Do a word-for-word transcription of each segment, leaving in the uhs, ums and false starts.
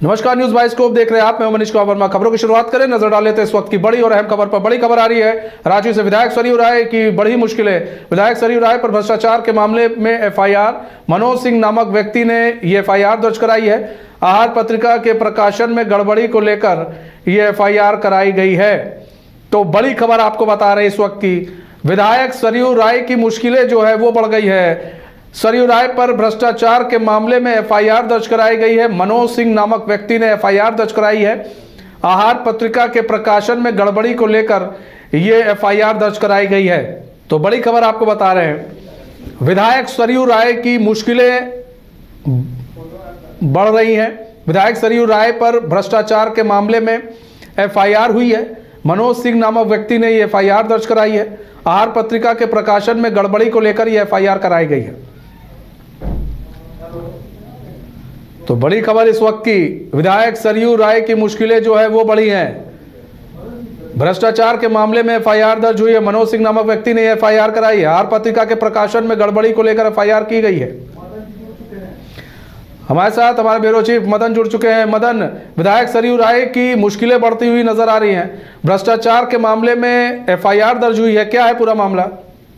नमस्कार, news bioscope देख रहे हैं आप। मैं मनीष कुमार वर्मा। खबरों की शुरुआत करें, नजर डाल लेते हैं इस वक्त की बड़ी और अहम खबर पर। बड़ी खबर आ रही है रांची से। विधायक सरयू राय की बड़ी मुश्किलें। विधायक सरयू राय पर भ्रष्टाचार के मामले में एफआईआर। मनोज सिंह नामक व्यक्ति ने ये एफआईआर दर्ज कराई है। आहार पत्रिका के प्रकाशन में गड़बड़ी को लेकर ये एफआईआर कराई गई है। तो बड़ी खबर आपको बता रहे हैं इस वक्त की। विधायक सरयू राय की मुश्किलें जो है वो बढ़ गई है। सरयू राय पर भ्रष्टाचार के मामले में एफआईआर दर्ज कराई गई है। मनोज सिंह नामक व्यक्ति ने एफआईआर दर्ज कराई है। आहार पत्रिका के प्रकाशन में गड़बड़ी को लेकर यह एफआईआर दर्ज कराई गई है। तो बड़ी खबर आपको बता रहे हैं, विधायक सरयू राय की मुश्किलें बढ़ रही हैं। विधायक सरयू राय पर भ्रष्टाचार के मामले में एफआईआर हुई है। मनोज सिंह नामक व्यक्ति ने यह एफआईआर दर्ज कराई है। आहार पत्रिका के प्रकाशन में गड़बड़ी को लेकर यह एफआईआर कराई गई है। तो बड़ी खबर इस वक्त की, विधायक सरयू राय की मुश्किलें जो है वो बढ़ी हैं। भ्रष्टाचार के मामले में एफआईआर दर्ज हुई है। मनोज सिंह नामक व्यक्ति ने एफआईआर कराई है। आहार पत्रिका के प्रकाशन में गड़बड़ी को लेकर एफआईआर की गई है। हमारे साथ हमारे ब्यूरो चीफ मदन जुड़ चुके हैं। मदन, विधायक सरयू राय की मुश्किलें बढ़ती हुई नजर आ रही हैं। भ्रष्टाचार के मामले में एफआईआर दर्ज हुई है, क्या है पूरा मामला?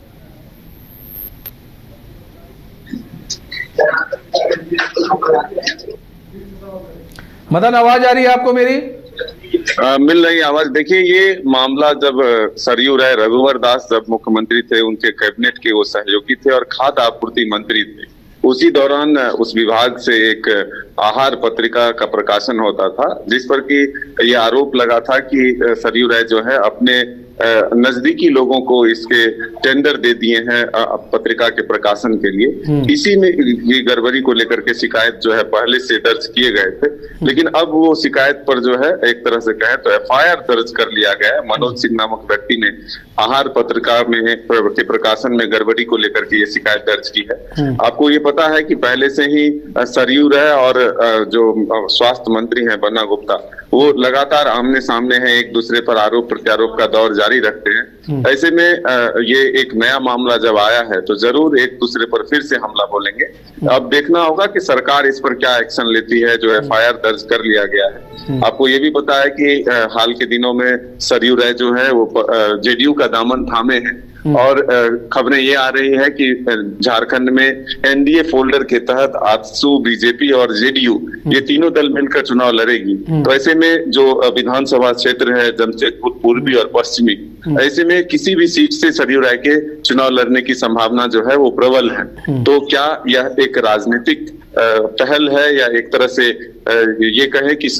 मदन, आवाज आ रही है आपको मेरी? आ, मिल रही आवाज। देखिए, ये मामला जब सरयू राय रघुवर दास जब मुख्यमंत्री थे, उनके कैबिनेट के वो सहयोगी थे और खाद्य आपूर्ति मंत्री थे, उसी दौरान उस विभाग से एक आहार पत्रिका का प्रकाशन होता था, जिस पर कि ये आरोप लगा था कि सरयू राय जो है अपने नजदीकी लोगों को इसके टेंडर दे दिए हैं पत्रिका के प्रकाशन के लिए। इसी में ये गड़बड़ी को लेकर के शिकायत जो है पहले से दर्ज किए गए थे, लेकिन अब वो शिकायत पर जो है एक तरह से कहे तो एफआईआर दर्ज कर लिया गया है। मनोज सिंह नामक व्यक्ति ने आहार पत्रिका में के प्रकाशन में गड़बड़ी को लेकर के ये शिकायत दर्ज की है। आपको ये पता है कि पहले से ही सरयू राय और जो स्वास्थ्य मंत्री हैं बन्ना गुप्ता, वो लगातार आमने सामने हैं, एक दूसरे पर आरोप प्रत्यारोप का दौर जारी रखते हैं। ऐसे में ये एक नया मामला जब आया है तो जरूर एक दूसरे पर फिर से हमला बोलेंगे। अब देखना होगा कि सरकार इस पर क्या एक्शन लेती है। जो एफआईआर दर्ज कर लिया गया है। आपको ये भी पता है कि हाल के दिनों में सरयू राय जो है वो जेडीयू का दामन थामे हैं और खबरें ये आ रही है कि झारखंड में एनडीए फोल्डर के तहत आजसू, बीजेपी और जेडीयू, ये तीनों दल मिलकर चुनाव लड़ेगी। तो ऐसे में जो विधानसभा क्षेत्र है जमशेदपुर पूर्वी और पश्चिमी, ऐसे में किसी भी सीट से सरयू राय के चुनाव लड़ने की संभावना जो है वो प्रबल है। तो क्या यह एक राजनीतिक पहल है या एक तरह से ये कहे कि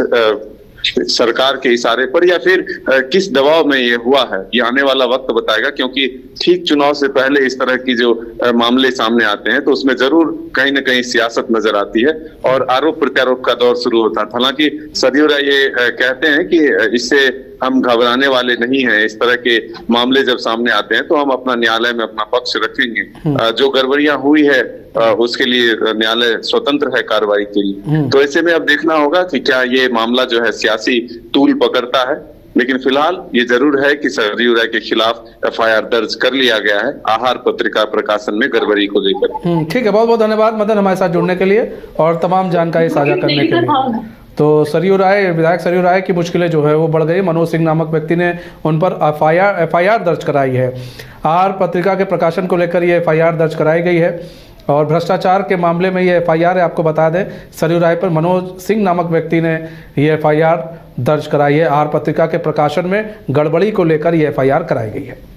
सरकार के इशारे पर, या फिर किस दबाव में ये हुआ है, ये आने वाला वक्त बताएगा। क्योंकि ठीक चुनाव से पहले इस तरह की जो मामले सामने आते हैं तो उसमें जरूर कहीं ना कहीं सियासत नजर आती है और आरोप प्रत्यारोप का दौर शुरू होता है। हालांकि सरयू राय ये कहते हैं कि इससे हम घबराने वाले नहीं हैं। इस तरह के मामले जब सामने आते हैं तो हम अपना न्यायालय में अपना पक्ष रखेंगे। जो गड़बड़ियां हुई है उसके लिए न्यायालय स्वतंत्र है कार्रवाई के लिए। तो ऐसे में अब देखना होगा कि क्या ये मामला जो है सियासी तूल पकड़ता है। लेकिन फिलहाल ये जरूर है कि सरयू राय के खिलाफ एफआईआर दर्ज कर लिया गया है आहार पत्रिका प्रकाशन में गड़बड़ी को लेकर। ठीक है, बहुत बहुत धन्यवाद मदन हमारे साथ जुड़ने के लिए और तमाम जानकारी साझा करने के लिए। तो सरयू राय, विधायक सरयू राय की मुश्किलें जो है वो बढ़ गई। मनोज सिंह नामक व्यक्ति ने उन पर एफआईआर एफआईआर दर्ज कराई है। आहार पत्रिका के प्रकाशन को लेकर ये एफआईआर दर्ज कराई गई है और भ्रष्टाचार के मामले में ये एफआईआर है। आपको बता दें, सरयू राय पर मनोज सिंह नामक व्यक्ति ने ये एफआईआर दर्ज कराई है। आहार पत्रिका के प्रकाशन में गड़बड़ी को लेकर ये एफआईआर कराई गई है।